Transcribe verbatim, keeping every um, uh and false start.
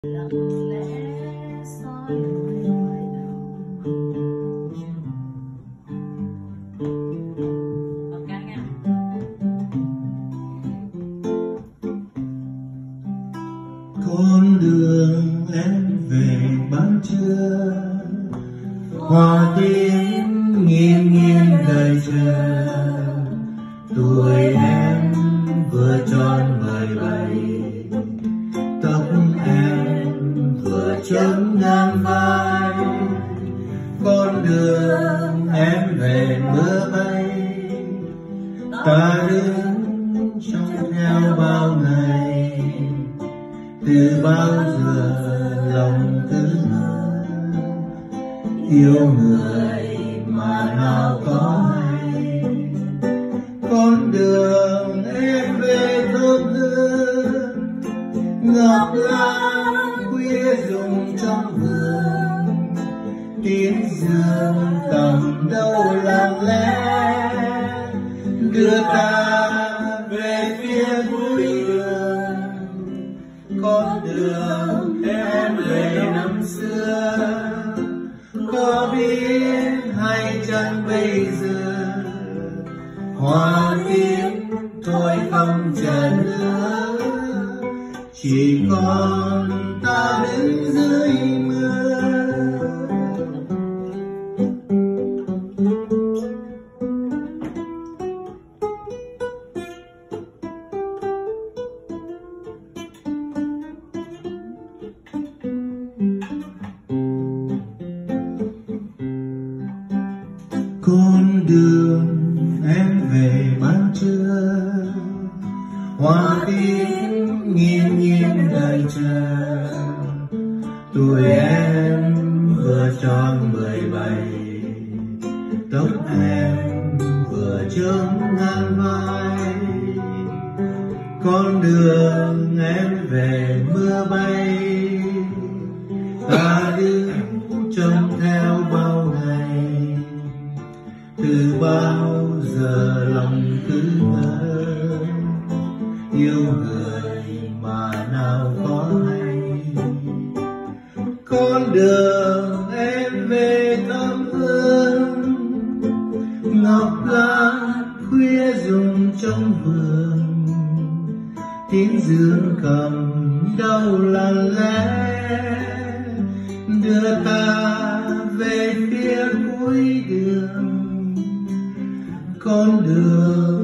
lặng lẽ soi ngoài đầu. Còn ca nha. Con đường em về ban trưa, hoa tím nghiêng nghiêng đời chờ. Tuổi em vừa tròn mười bảy, tóc em vừa chớm ngang vai. Con đường em về mưa bay, ta đứng trong theo bao ngày. Từ bao giờ lòng cứ ngỡ yêu người mà nào có hay. Con đường em về thơm hương, ngọc lan khuya rụng trong vườn. Tiếng dương cầm đâu lặng lẽ đưa ta về phía cuối đường. Con đường em về năm xưa, có biết hay chăng bây giờ hoa tím thôi không chờ nữa, chỉ còn ta đứng dưới mưa. Con đường em về ban trưa, hoa tím nghiêng nghiêng đời chờ. Tuổi em vừa tròn mười bảy, tóc em vừa chớm ngang vai. Con đường em về mưa bay, ta đứng trông theo bao ngày. Từ bao giờ lòng cứ ngỡ yêu người mà nào có hay. Con đường em về thăm hương, ngọc lan khuya rụng trong vườn. Tiếng dương cầm đâu lặng lẽ đưa ta về phía cuối đường. Con đường